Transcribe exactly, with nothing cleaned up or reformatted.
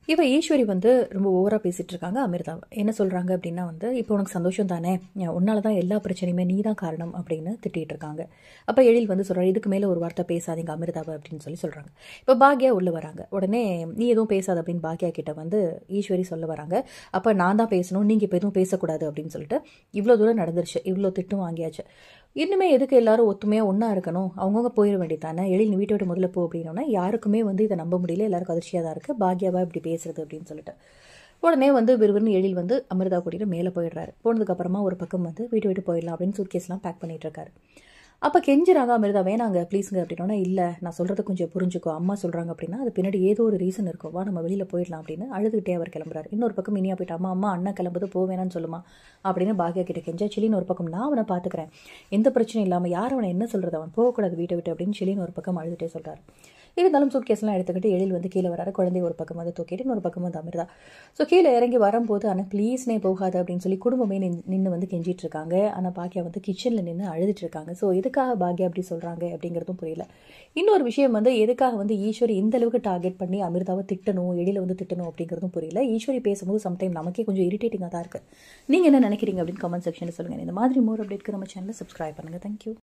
இவ ஈஸ்வரி வந்து ரொம்ப ஓவரா பேசிட்டு இருக்காங்க அமிர்தாவை. என்ன சொல்றாங்க அப்படின்னா வந்து, இப்போ உனக்கு சந்தோஷம் தானே, உன்னால தான் எல்லா பிரச்சனையுமே நீ தான் காரணம் அப்படின்னு திட்டிட்டு இருக்காங்க. அப்ப எழில் வந்து சொல்றாரு, இதுக்கு மேல ஒரு வார்த்தை பேசாதீங்க அமிர்தாவை அப்படின்னு சொல்லி சொல்றாங்க. இப்போ பாக்யா உள்ள வராங்க. உடனே நீ எதுவும் பேசாத அப்படின்னு பாக்யா கிட்ட வந்து ஈஸ்வரி சொல்ல வராங்க. அப்ப நான் தான் பேசணும், நீங்க இப்போ எதுவும் பேசக்கூடாது அப்படின்னு சொல்லிட்டு இவ்வளோ தூரம் நடந்துருச்சு, இவ்வளோ திட்டும் வாங்கியாச்சு. இன்னுமே எதுக்கு எல்லாரும் ஒத்துமையா ஒன்றா இருக்கணும், அவங்கவுங்க போயிட வேண்டியதானே, எழில் நீ வீட்டை விட்டு முதல்ல போ அப்படின்னா யாருக்குமே வந்து இதை நம்ப முடியல. எல்லாருக்கும் அதிர்ச்சியாக தான் இருக்குது, பாக்யாவா இப்படி பேசுறது அப்படின்னு சொல்லிட்டு. உடனே வந்து விறுவிறுன்னு எழில் வந்து அமிர்தா கூட்டிட்டு மேலே போயிடுறாரு. போனதுக்கப்புறமா ஒரு பக்கம் வந்து வீட்டு விட்டு போயிடலாம் அப்படின்னு சூட்கேஸ்லாம் பேக் பண்ணிட்டு இருக்காரு. அப்போ கெஞ்சுறாங்க அமிர்தா, வேணாங்க ப்ளீஸுங்க அப்படின்னா, இல்லை நான் சொல்கிறத கொஞ்சம் புரிஞ்சுக்கோ, அம்மா சொல்கிறாங்க அப்படின்னா அது பின்னாடி ஏதோ ஒரு ரீசன் இருக்கும், வா நம்ம வெளியில் போயிடலாம் அப்படின்னு அழுதுகிட்டே அவர் கிளம்புறாரு. இன்னொரு பக்கம் இனியா போயிட்டு, அம்மா அம்மா அண்ணன் கிளம்புது போவேணான்னு சொல்லுமா அப்படின்னு பாக்யா கிட்ட கெஞ்சா, சிலின்னு ஒரு பக்கம் நான் அவனை பார்த்துக்கிறேன், எந்த பிரச்சனையும் இல்லாமல் யார் அவனை என்ன சொல்கிறது, அவன் போகக்கூடாது வீட்டை விட்டு அப்படின்னு சிலின்னு ஒரு பக்கம் அழுதுகிட்டே சொல்கிறாரு. இருந்தாலும் சூட்கேஸ்லாம் எடுத்துக்கிட்டு எழில் வந்து கீழே வராரு. குழந்தை ஒரு பக்கம் வந்து தூக்கிட்டு இன்னொரு பக்கம் வந்து அமிர்தா. ஸோ கீழே இறங்கி வரும்போது, ஆனால் ப்ளீஸ்னே போகாது அப்படின்னு சொல்லி குடும்பமே நின்று வந்து கெஞ்சிட்டு இருக்காங்க. ஆனால் பாக்யா வந்து கிச்சனில் நின்று அழுதுட்டு இருக்காங்க. ஸோ எதுக்காக பாக்யா அப்படி சொல்கிறாங்க அப்படிங்கிறதும் புரியல. இன்னொரு விஷயம் வந்து, எதுக்காக வந்து ஈஸ்வரி இந்த அளவுக்கு டார்கெட் பண்ணி அமிர்தாவை திட்டணும், எழில வந்து திட்டணும் அப்படிங்கிறதும் புரியல. ஈஸ்வரி பேசும்போது சம்டைம் நமக்கே கொஞ்சம் இரிட்டேட்டிங்காக தான் இருக்குது. நீங்கள் என்ன நினைக்கிறீங்க அப்படின்னு கமெண்ட் செக்ஷனில் சொல்லுங்கள். இந்த மாதிரி மோர் அப்டேட்க்கு நம்ம சேனலை சப்ஸ்கிரைப் பண்ணுங்கள். தேங்க்யூ.